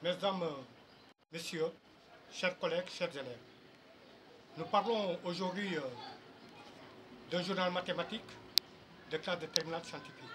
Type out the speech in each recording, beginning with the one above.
Mesdames, Messieurs, chers collègues, chers élèves, nous parlons aujourd'hui d'un journal mathématique de classe de terminale scientifique.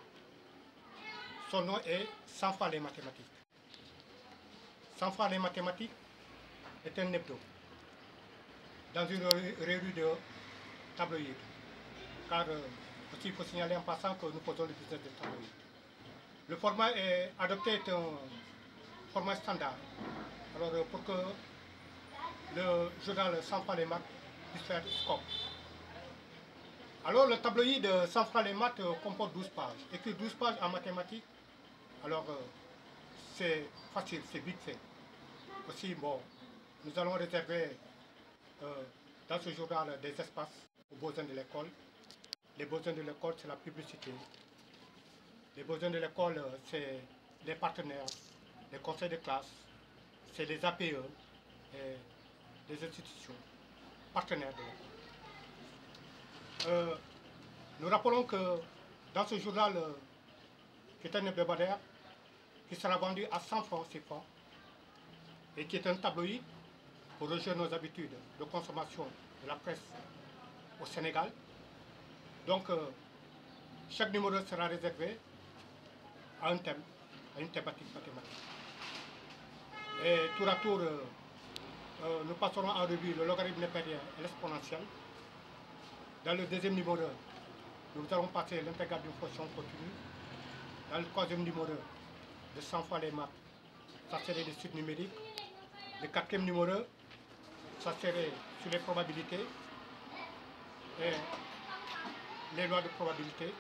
Son nom est 100 fois les mathématiques. 100 fois les mathématiques est un hebdo dans une revue de tabloïd. Car aussi il faut signaler en passant que nous faisons le business de tabloïd. Le format adopté est un format standard. Alors pour que le journal 100 fois les maths puisse faire scope. Alors le tabloïd 100 fois les maths comporte 12 pages. Écrire 12 pages en mathématiques, alors c'est facile, c'est vite fait. Aussi, bon, nous allons réserver dans ce journal des espaces aux besoins de l'école. Les besoins de l'école, c'est la publicité. Les besoins de l'école, c'est les partenaires, les conseils de classe, c'est les APE et les institutions partenaires de l'école. Nous rappelons que dans ce journal, qui est un hebdomadaire, qui sera vendu à 100 francs CFA et qui est un tabloïd pour rejoindre nos habitudes de consommation de la presse au Sénégal. Donc, chaque numéro sera réservé à un thème, à une thématique mathématique. Et tour à tour, nous passerons en revue le logarithme népérien et l'exponentielle. Dans le deuxième numéro, nous allons passer l'intégrale d'une fonction continue. Dans le troisième numéro, de 100 fois les maths, ça serait des suites numériques. Le quatrième numéro, ça serait sur les probabilités et les lois de probabilité.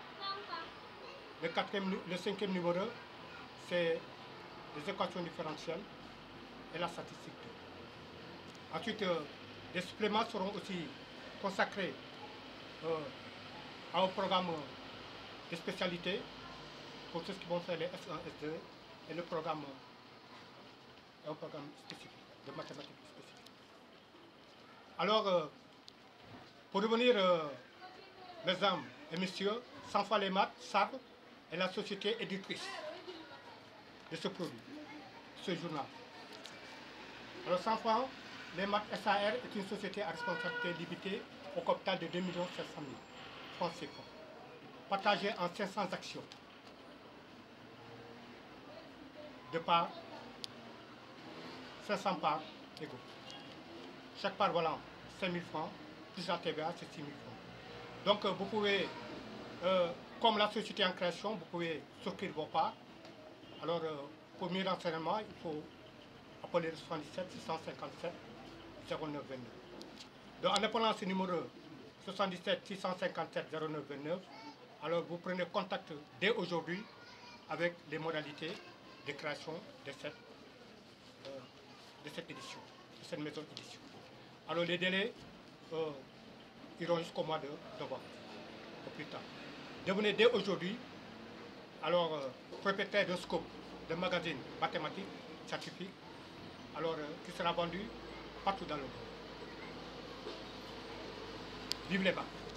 Le cinquième numéro, c'est les équations différentielles et la statistique. Ensuite, des suppléments seront aussi consacrés à un programme de spécialité pour ceux qui vont faire les S1, S2 et le programme, un programme spécifique, de mathématiques spécifiques. Alors, pour revenir, mesdames et messieurs, 100 fois les maths, SAR est la société éditrice de ce produit, de ce journal. Alors 100 fois les maths SAR est une société à responsabilité limitée au capital de 2 700 000 francs CFA, partagée en 500 actions. De part, 500 parts égaux. Chaque part valant 5 000 francs, plus la TVA, c'est 6 000 francs. Donc vous pouvez, comme la société en création, vous pouvez souscrire vos parts. Alors pour mieux renseignement, il faut appeler le 77 657 0929. Donc en appelant ce numéro 77 657 0929, alors vous prenez contact dès aujourd'hui avec les modalités de création de cette édition, de cette maison d'édition. Alors les délais iront jusqu'au mois de novembre, au plus tard. Devenez dès aujourd'hui, alors propriétaire d'un scope de magazine mathématique scientifique, alors qui sera vendu partout dans le monde. Vive les maths!